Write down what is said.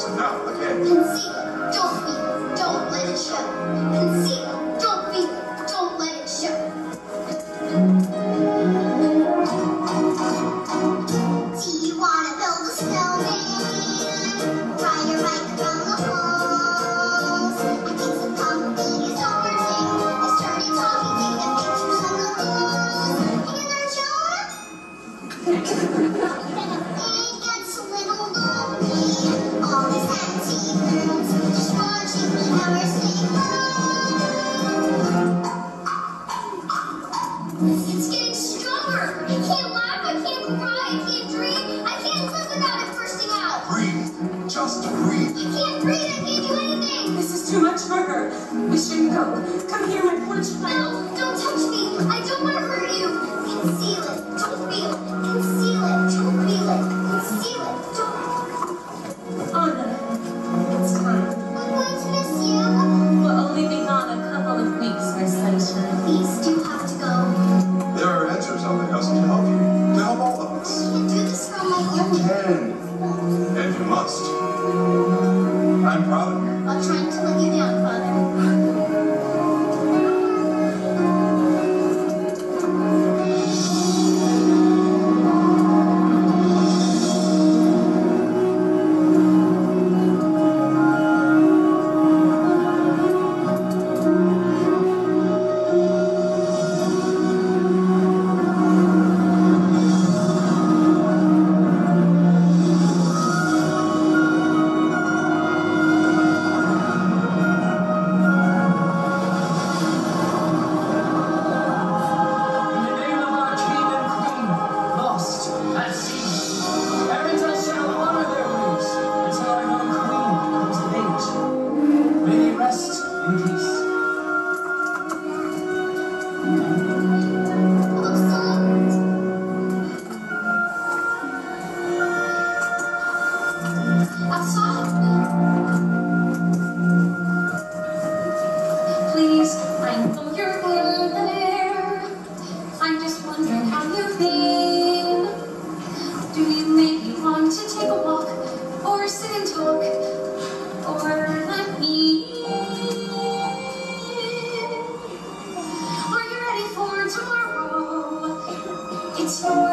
Listen now, again. Conceal it, don't feel it, don't let it show. Conceal it, don't feel it, don't let it show. Do you want to build a snowman? Ride your bike around the halls. I think some company is starting. I started talking, think that pictures on the walls. Hanging on your shoulder? It gets a little lonely. All these empty rooms, just watching the hours tick by. It's getting stronger. I can't laugh, I can't cry, I can't dream. I can't live without it bursting out. Breathe. Just breathe. I can't breathe, I can't do anything. This is too much for her. We shouldn't go. Come here, my poor child. No, don't touch me. I don't want to hurt you. Conceal it. Don't feel it. Conceal it. Don't feel it. Conceal it. Don't. Anna, it's time. I'm going to miss you. We'll only be gone a couple of weeks for sunshine. Please do have to go. There are answers out there to help you. To help all of us. I can't do this for my You own. can. And you must. I'm proud of you. I'll try not to let you down, Father. Please, I know you're in there. I'm just wondering how you've been. Do you maybe want to take a walk, or sit and talk, or let me in? Are you ready for tomorrow? It's your